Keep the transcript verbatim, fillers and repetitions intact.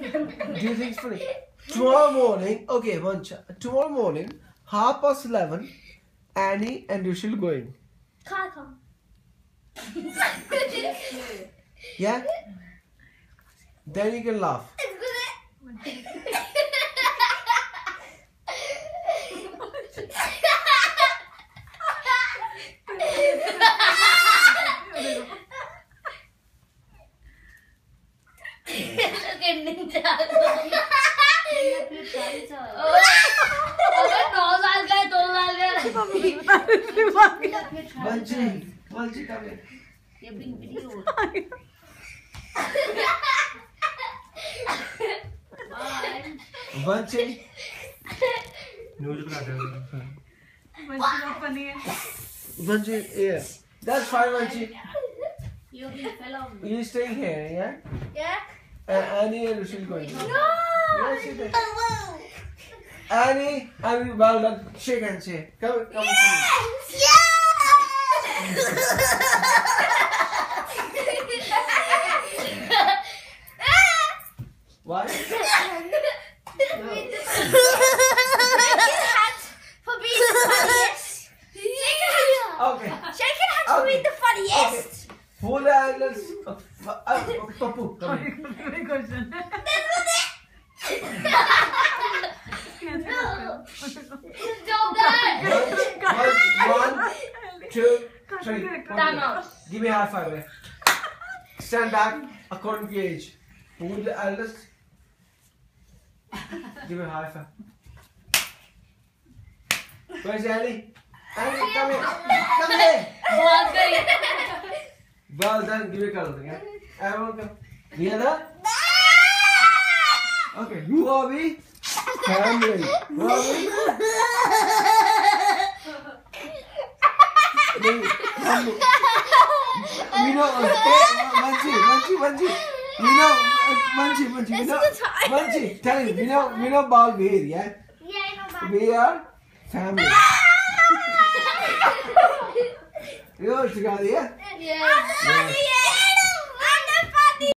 Do you think it's funny? Tomorrow morning, okay, one ch- tomorrow morning, half past eleven, Annie and Rushil going. Can't come. Yeah? Then you can laugh. Vanchi, Vanchi, come here. You're being videoed. Vanchi. Vanchi, yeah. That's fine, Vanchi. You're being fell off. You staying here, yeah? Yeah? Uh, Annie and Rushil going. No! Yes, it is. Annie, Annie, well done. Shake and shake. Come, come. Yes! Why? For being the funniest. Okay. Shake your hands for Okay. being the funniest. Full anglers. Uh, uh, uh, Papu, come here. Stop that! One, one, two, three. Time out. Give me a high five. eh? Stand back according to age. Who is the eldest? Give me a high five. Where's Annie? Annie, come here. Come here. Well done. Give me a color. Yeah? Everyone come. Neither? Okay. Who are we? Family. Who are we? We we know. Manchi, Manchi, Manchi. We know. Manchi, Manchi. We know. Manchi, tell him. We know. We know Balveer, yeah? Yeah, I know that. We are family. You all together, yeah? Yeah.